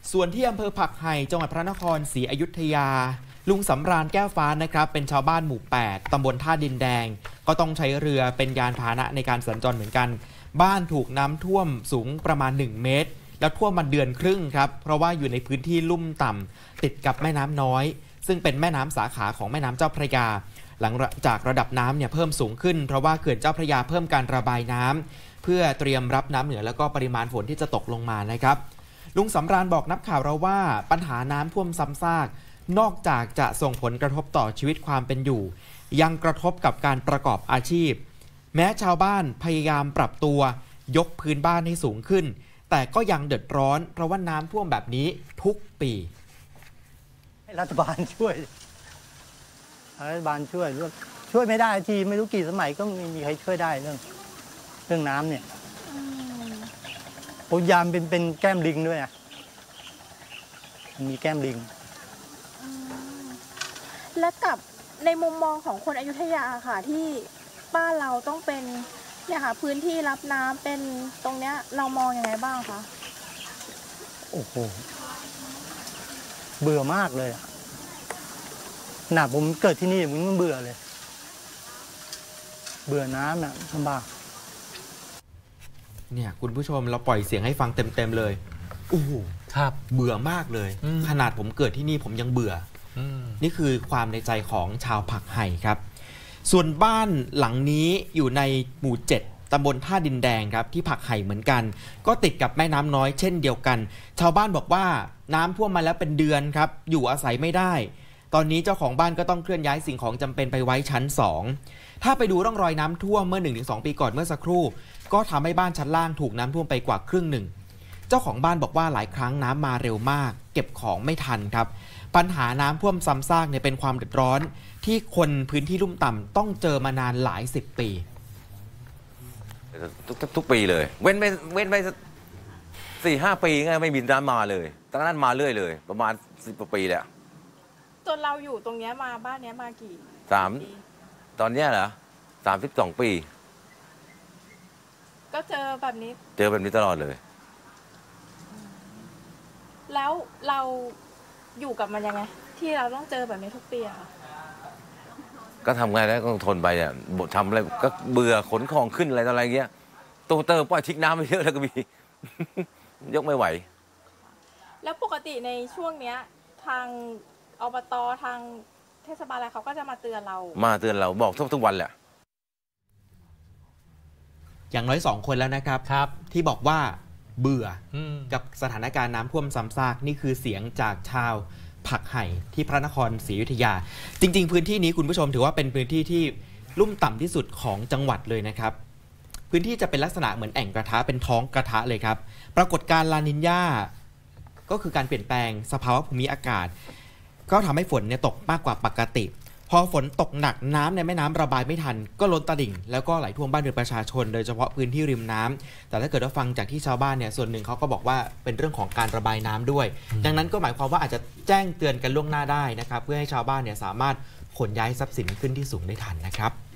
ส่วนที่อำเภอผักไห่จังหวัดพระนครศรีอยุธยาลุงสำราญแก้วฟ้านะครับเป็นชาวบ้านหมู่ 8 ตำบลท่าดินแดงก็ต้องใช้เรือเป็นยานพาหนะในการสัญจรเหมือนกันบ้านถูกน้ำท่วมสูงประมาณ1 เมตรแล้วท่วมมาเดือนครึ่งครับเพราะว่าอยู่ในพื้นที่ลุ่มต่ำติดกับแม่น้ำน้อยซึ่งเป็นแม่น้ำสาขาของแม่น้ำเจ้าพระยาหลังจากระดับน้ำเนี่ยเพิ่มสูงขึ้นเพราะว่าเขื่อนเจ้าพระยาเพิ่มการระบายน้ำเพื่อเตรียมรับน้ำเหนือแล้วก็ปริมาณฝนที่จะตกลงมานะครับลุงสำราญบอกนักข่าวเราว่าปัญหาน้ำท่วมซ้ำซากนอกจากจะส่งผลกระทบต่อชีวิตความเป็นอยู่ยังกระทบกับการประกอบอาชีพแม้ชาวบ้านพยายามปรับตัวยกพื้นบ้านให้สูงขึ้นแต่ก็ยังเดือดร้อนเพราะว่าน้ำท่วมแบบนี้ทุกปีให้รัฐบาลช่วยรัฐบาลช่วยไม่ได้ทีไม่รู้กี่สมัยก็ไม่มีใครช่วยได้เรื่องน้ำเนี่ยพยายามเป็นแก้มลิงด้วยอ่ะมีแก้มลิงและกับในมุมมองของคนอยุธยาค่ะที่บ้านเราต้องเป็นเนี่ยค่ะพื้นที่รับน้ำเป็นตรงเนี้ยเรามองยังไงบ้างคะโอ้โหเบื่อมากเลยอ่ะขนาดผมเกิดที่นี่ผมยังเบื่อเลยเบื่อน้ำน่ะลำบากเนี่ยคุณผู้ชมเราปล่อยเสียงให้ฟังเต็มเลยโอ้โหครับเบื่อมากเลยขนาดผมเกิดที่นี่ผมยังเบื่อนี่คือความในใจของชาวผักไห่ครับส่วนบ้านหลังนี้อยู่ในหมู่ 7 ตำบลท่าดินแดงครับที่ผักไห่เหมือนกันก็ติดกับแม่น้ำน้อยเช่นเดียวกันชาวบ้านบอกว่าน้ำท่วมมาแล้วเป็นเดือนครับอยู่อาศัยไม่ได้ตอนนี้เจ้าของบ้านก็ต้องเคลื่อนย้ายสิ่งของจำเป็นไปไว้ชั้น 2ถ้าไปดูร่องรอยน้ำท่วมเมื่อ 1-2 ปีก่อนเมื่อสักครู่ก็ทำให้บ้านชั้นล่างถูกน้ำท่วมไปกว่าครึ่งหนึ่งเจ้าของบ้านบอกว่าหลายครั้งน้ำมาเร็วมากเก็บของไม่ทันครับปัญหาน้ำท่วมซ้ำซากเนี่ยเป็นความเดือดร้อนที่คนพื้นที่ลุ่มต่ำต้องเจอมานานหลาย10 ปีทุกปีเลยเว้นไป4-5 ปีไงไม่มีน้ำมาเลยตั้งนั้นมาเรื่อยเลยประมาณ10 กว่าปีแล้วจนเราอยู่ตรงนี้มาบ้านนี้มากี่ตอนนี้เหรอ32 ปีก็เจอแบบนี้ตลอดเลยแล้วเราอยู่กับมันยังไงที่เราต้องเจอแบบนี้ทุกปีอะก็ทำไงแล้วก็ทนไปอ่ะบททำอะไรก็เบื่อขนของขึ้นอะไรต่ออะไรเงี้ยตู้เติมปล่อยทิ้งน้ำไปเยอะแล้วก็มี ยกไม่ไหวแล้วปกติในช่วงเนี้ยทางอบตทางเทศบาลอะไรเขาก็จะมาเตือนเราบอกทุกวันแหละอย่างน้อย2 คนแล้วนะครับที่บอกว่าเบื่อกับสถานการณ์น้ำท่วมซ้ำซากนี่คือเสียงจากชาวผักไห่ที่พระนครศรีอยุธยาจริงๆพื้นที่นี้คุณผู้ชมถือว่าเป็นพื้นที่ที่ลุ่มต่ำที่สุดของจังหวัดเลยนะครับพื้นที่จะเป็นลักษณะเหมือนแอ่งกระทะเป็นท้องกระทะเลยครับปรากฏการณ์ลานิญญาก็คือการเปลี่ยนแปลงสภาวะภูมิอากาศก็ทำให้ฝนเนี่ยตกมากกว่าปกติพอฝนตกหนักน้ำในแม่น้ำระบายไม่ทันก็ล้นตลิ่งแล้วก็ไหลท่วมบ้านเรือนประชาชนโดยเฉพาะพื้นที่ริมน้ำแต่ถ้าเกิดว่าฟังจากที่ชาวบ้านเนี่ยส่วนหนึ่งเขาก็บอกว่าเป็นเรื่องของการระบายน้ำด้วยดังนั้นก็หมายความว่าอาจจะแจ้งเตือนกันล่วงหน้าได้นะครับเพื่อให้ชาวบ้านเนี่ยสามารถขนย้ายทรัพย์สินขึ้นที่สูงได้ทันนะครับ